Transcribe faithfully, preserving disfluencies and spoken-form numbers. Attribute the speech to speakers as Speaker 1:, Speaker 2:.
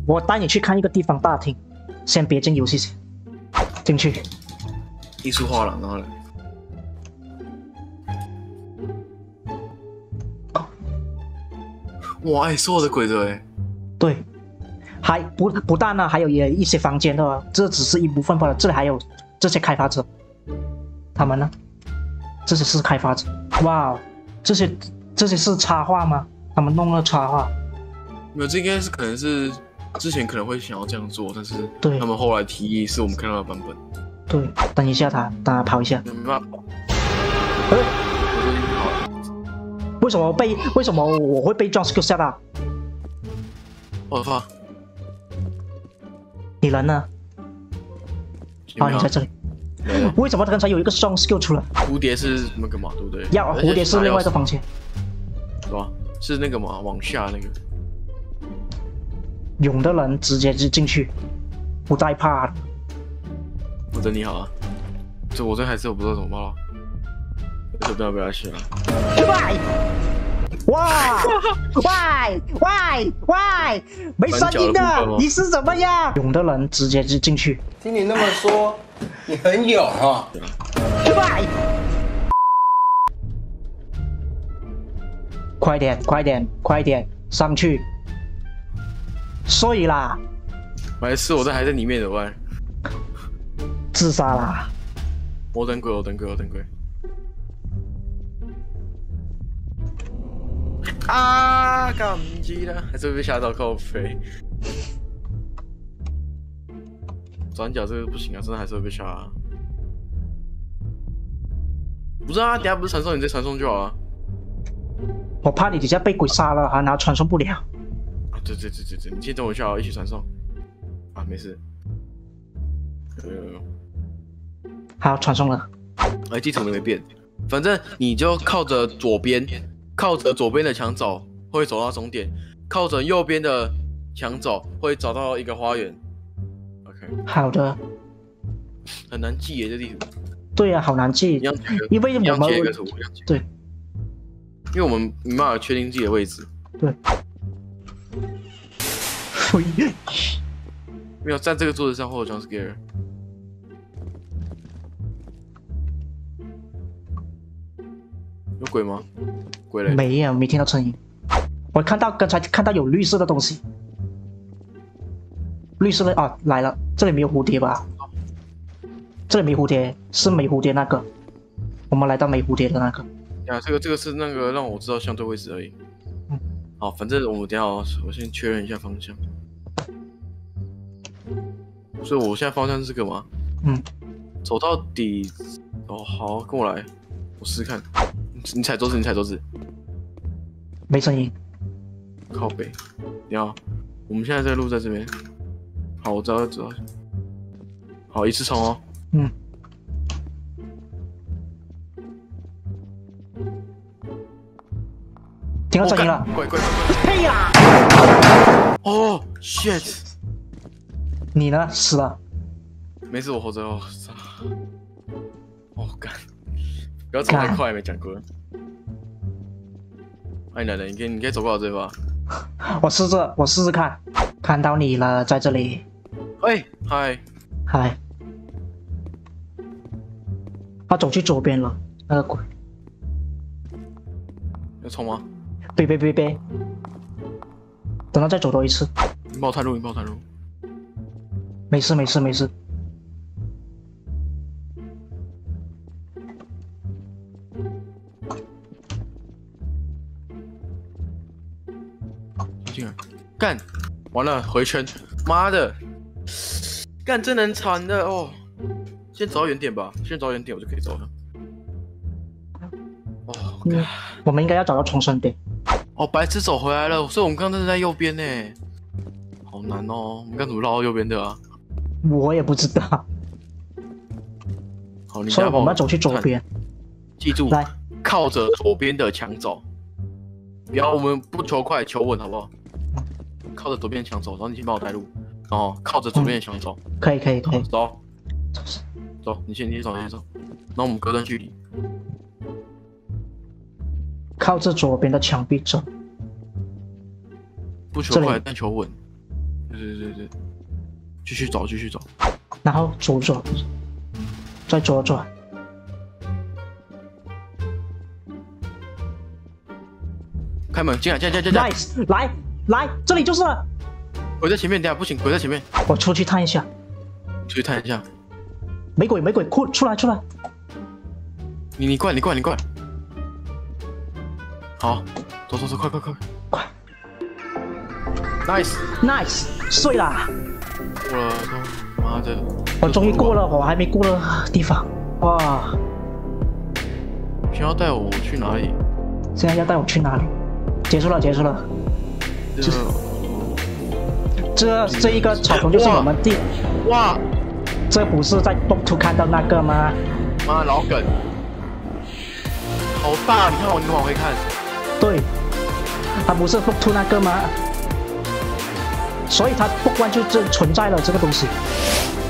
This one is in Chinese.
Speaker 1: 我带你去看一个地方大厅，先别进游戏先，进去。
Speaker 2: 艺术画廊，然后呢？哇，哎、欸，是我的鬼的哎。
Speaker 1: 对，还不不但呢，还有也一些房间的，这只是一部分罢了。这里还有这些开发者，他们呢？这些是开发者。哇，这些这些是插画吗？他们弄了插画。
Speaker 2: 没有，这应该是可能是之前可能会想要这样做，但是
Speaker 1: 对
Speaker 2: 他们后来提议是我们看到的版本。
Speaker 1: 对，等一下他，等他跑一下。
Speaker 2: 没办法跑。
Speaker 1: 呃，为什么被为什么我会被 jump scare 吓到？
Speaker 2: 我操！
Speaker 1: 你人呢？啊，你在这里。为什么刚才有一个 jump scare 出来？
Speaker 2: 蝴蝶是那个嘛，对不对？
Speaker 1: 要蝴蝶是另外一个房间，
Speaker 2: 对吧？是那个嘛，往下那个。
Speaker 1: 勇的人直接就进去，不带怕的。
Speaker 2: 我等你好啊，这我这还是我不知道怎么办了，这不要不要写了。
Speaker 1: 喂，哇，喂喂喂，没声音的，你是怎么样？勇的人直接就进去。
Speaker 3: 听你那么说，你很勇啊。
Speaker 1: 喂，快点快点快点上去！睡啦！
Speaker 2: 没事，我这还在里面的喂。
Speaker 1: 自杀啦！
Speaker 2: 我等鬼，我等鬼，我等鬼！啊！干唔知啦，还是被吓到靠飞。转角这个不行啊，真的还是会被吓、啊。不是啊，等下不是传送，你再传送就好了。
Speaker 1: 我怕你底下被鬼杀了，然后传送不了。
Speaker 2: 啊，对对对对对，你先等我一下，一起传送。啊，没事。有有有。
Speaker 1: 好，传送了。
Speaker 2: 哎，地图没变，反正你就靠着左边，靠着左边的墙走，会走到终点；靠着右边的墙走，会找到一个花园。OK。
Speaker 1: 好的。
Speaker 2: 很难记耶，这地图。
Speaker 1: 对啊，好难记，因为我们
Speaker 2: 一个图，
Speaker 1: 对，
Speaker 2: 因为我们没办法确定自己的位置。
Speaker 1: 对。
Speaker 2: 没有站这个桌子上或者 jump scare。有鬼吗？鬼嘞？
Speaker 1: 没有，没听到声音。我看到刚才看到有绿色的东西，绿色的啊来了，这里没有蝴蝶吧？这里没蝴蝶，是没蝴蝶那个。我们来到没蝴蝶的那个。
Speaker 2: 呀，这个这个是那个让我知道相对位置而已。
Speaker 1: 嗯。
Speaker 2: 好，反正我们等一下我先确认一下方向。所以我现在方向是这个吗？
Speaker 1: 嗯。
Speaker 2: 走到底。哦，好，跟我来，我试试看。你踩桌子，你踩桌子。
Speaker 1: 没声音。
Speaker 2: 靠北。你好，我们现在这个路在这边。好，我知道，知道。好，一次冲哦。
Speaker 1: 嗯。听到声音了。
Speaker 2: 怪怪怪！
Speaker 1: 嘿呀！
Speaker 2: 哦 ，shit！
Speaker 1: 你呢？死了。
Speaker 2: 没事，我活着哦。哦，干！不要走太快，没讲过。哎，奶奶，你可以，你可以走过来这吧。
Speaker 1: 我试着，我试试看。看到你了，在这里。
Speaker 2: 哎，嗨，
Speaker 1: 嗨。他走去左边了，那个鬼。
Speaker 2: 要冲吗？
Speaker 1: 别别别别！等他再走多一次。
Speaker 2: 你帮我探路，你帮我探路。
Speaker 1: 没事没事没事。
Speaker 2: 进来，干！完了，回圈！妈的，干真能缠的哦！先走到原点吧，先走到原点我就可以走了。哦，
Speaker 1: 嗯，我们应该要找到重生点。
Speaker 2: 哦，白痴走回来了，所以我们刚刚是在右边呢。好难哦，我们刚怎么绕到右边的啊？
Speaker 1: 我也不知道。
Speaker 2: 好，你
Speaker 1: 所以我们要走去左边。
Speaker 2: 记住，
Speaker 1: 来，
Speaker 2: 靠着左边的墙走。不要，我们不求快，求稳，好不好？靠着左边的墙走，然后你先帮我带路，然后靠着左边的墙走。
Speaker 1: 嗯、可以，可以，可以。
Speaker 2: 走，走，你先，你先走，你先走。然后我们隔段距离。
Speaker 1: 靠着左边的墙壁走。
Speaker 2: 不求快，但求稳。 对对对对，继续找，继续找。
Speaker 1: 然后左转，再左转。
Speaker 2: 开门，进来，进来，进来，进来。
Speaker 1: Nice， 来来，这里就是了。
Speaker 2: 鬼在前面，等下不行，鬼在前面。
Speaker 1: 我出去探一下。
Speaker 2: 出去探一下。
Speaker 1: 没鬼，没鬼，快出来，出来。
Speaker 2: 你你过来，你过来，你过来。好，走走走，快快快
Speaker 1: 快
Speaker 2: ！Nice
Speaker 1: Nice， 睡啦。
Speaker 2: 过了都，妈的！
Speaker 1: 我终于过了，我还没过的地方。哇！
Speaker 2: 想要带我去哪里？
Speaker 1: 现在要带我去哪里？结束了，结束了。
Speaker 2: 这
Speaker 1: 这这一个草丛就是我们第
Speaker 2: 哇，
Speaker 1: 这不是在 Book Two 看到那个吗？
Speaker 2: 妈老梗，好大！你看我，你往回看。
Speaker 1: 对，它不是 Book Two 那个吗？所以它 Book One 就真存在了这个东西。